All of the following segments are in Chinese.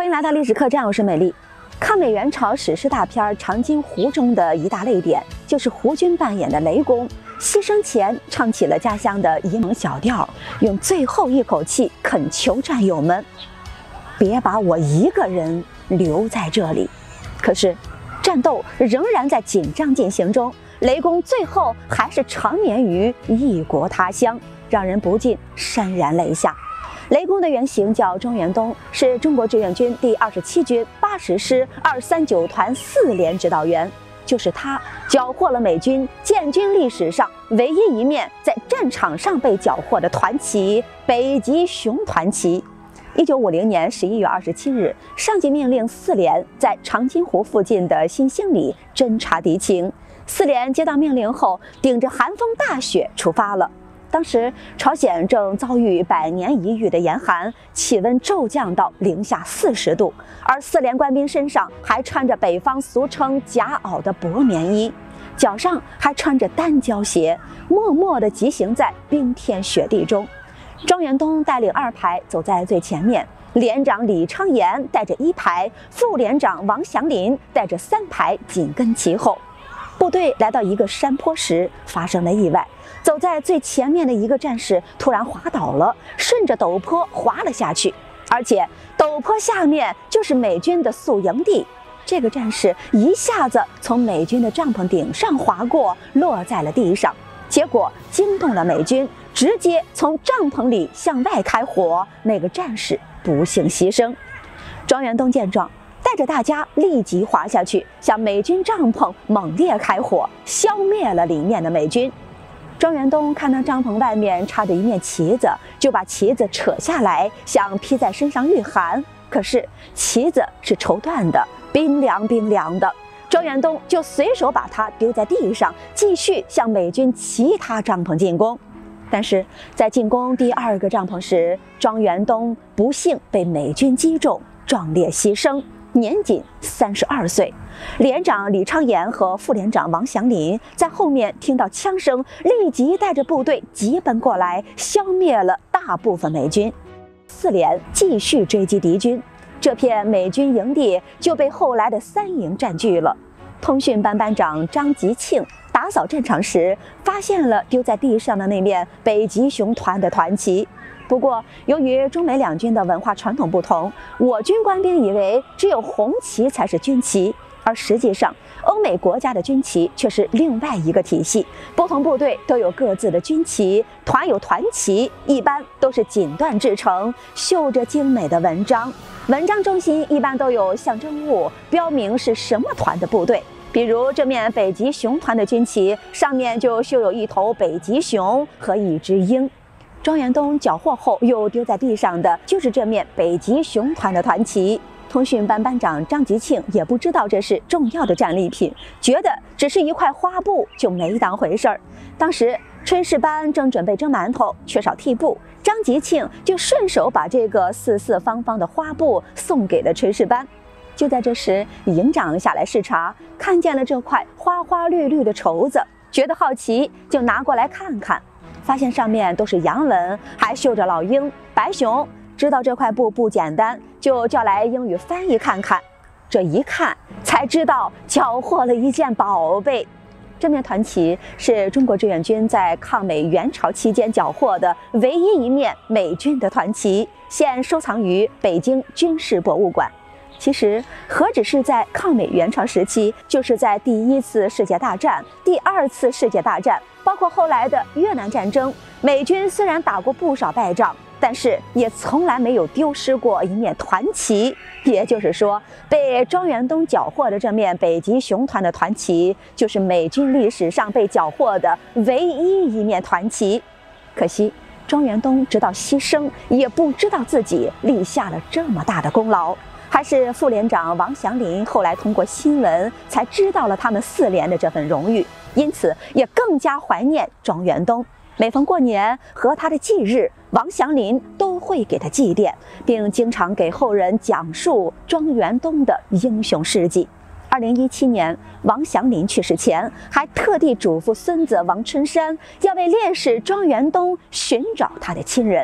欢迎来到历史客栈，我是美丽。抗美援朝史诗大片《长津湖》中的一大泪点，就是胡军扮演的雷公牺牲前唱起了家乡的沂蒙小调，用最后一口气恳求战友们：别把我一个人留在这里。可是，战斗仍然在紧张进行中，雷公最后还是长眠于异国他乡，让人不禁潸然泪下。雷公的原型叫庄元东，是中国志愿军第27军80师239团4连指导员。就是他缴获了美军建军历史上唯一一面在战场上被缴获的团旗——北极熊团旗。1950年11月27日，上级命令4连在长津湖附近的新兴里侦察敌情。4连接到命令后，顶着寒风大雪出发了。当时，朝鲜正遭遇100年一遇的严寒，气温骤降到零下40度，而4连官兵身上还穿着北方俗称夹袄的薄棉衣，脚上还穿着单胶鞋，默默地疾行在冰天雪地中。庄元东带领2排走在最前面，连长李昌岩带着1排，副连长王祥林带着3排紧跟其后。部队来到一个山坡时，发生了意外。走在最前面的一个战士突然滑倒了，顺着陡坡滑了下去，而且陡坡下面就是美军的宿营地。这个战士一下子从美军的帐篷顶上滑过，落在了地上，结果惊动了美军，直接从帐篷里向外开火，那个战士不幸牺牲。庄元东见状，带着大家立即滑下去，向美军帐篷猛烈开火，消灭了里面的美军。庄元东看到帐篷外面插着一面旗子，就把旗子扯下来，想披在身上御寒。可是旗子是绸缎的，冰凉冰凉的。庄元东就随手把它丢在地上，继续向美军其他帐篷进攻。但是在进攻第2个帐篷时，庄元东不幸被美军击中，壮烈牺牲，年仅32岁。连长李昌岩和副连长王祥林在后面听到枪声，立即带着部队急奔过来，消灭了大部分美军。4连继续追击敌军，这片美军营地就被后来的3营占据了。通讯班班长张吉庆打扫战场时，发现了丢在地上的那面北极熊团的团旗。不过，由于中美两军的文化传统不同，我军官兵以为只有红旗才是军旗，而实际上，欧美国家的军旗却是另外一个体系。不同部队都有各自的军旗，团有团旗，一般都是锦缎制成，绣着精美的文章。文章中心一般都有象征物，标明是什么团的部队。比如这面北极熊团的军旗上面就绣有一头北极熊和一只鹰。庄元东缴获后又丢在地上的就是这面北极熊团的团旗。通讯班班长张吉庆也不知道这是重要的战利品，觉得只是一块花布，就没当回事儿。当时炊事班正准备蒸馒头，缺少屉布，张吉庆就顺手把这个四四方方的花布送给了炊事班。就在这时，营长下来视察，看见了这块花花绿绿的绸子，觉得好奇，就拿过来看看，发现上面都是洋文，还绣着老鹰、白熊。知道这块布不简单，就叫来英语翻译看看。这一看才知道缴获了一件宝贝。这面团旗是中国志愿军在抗美援朝期间缴获的唯一一面美军的团旗，现收藏于北京军事博物馆。其实何止是在抗美援朝时期，就是在第1次世界大战、第2次世界大战，包括后来的越南战争，美军虽然打过不少败仗，但是也从来没有丢失过一面团旗。也就是说，被庄元东缴获的这面北极熊团的团旗，就是美军历史上被缴获的唯一一面团旗。可惜庄元东直到牺牲也不知道自己立下了这么大的功劳。还是副连长王祥林后来通过新闻才知道了他们4连的这份荣誉，因此也更加怀念庄元东。每逢过年和他的忌日，王祥林都会给他祭奠，并经常给后人讲述庄元东的英雄事迹。2017年，王祥林去世前，还特地嘱咐孙子王春山要为烈士庄元东寻找他的亲人。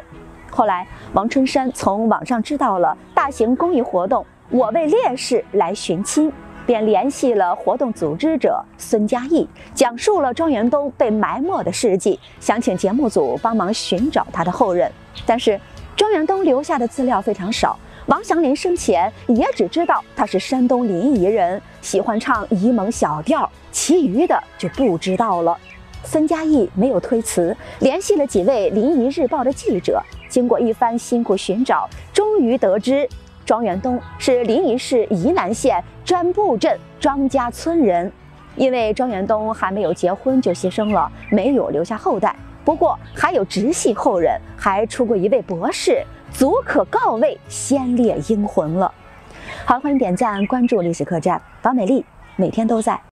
后来，王春山从网上知道了大型公益活动“我为烈士来寻亲”，便联系了活动组织者孙嘉译，讲述了庄园东被埋没的事迹，想请节目组帮忙寻找他的后人。但是，庄园东留下的资料非常少。王祥林生前也只知道他是山东临沂人，喜欢唱沂蒙小调，其余的就不知道了。孙嘉译没有推辞，联系了几位《临沂日报》的记者，经过一番辛苦寻找，终于得知庄园东是临沂市沂南县专布镇庄家村人。因为庄园东还没有结婚就牺牲了，没有留下后代，不过还有直系后人，还出过一位博士，足可告慰先烈英魂了。好，欢迎点赞关注历史客栈，王美丽每天都在。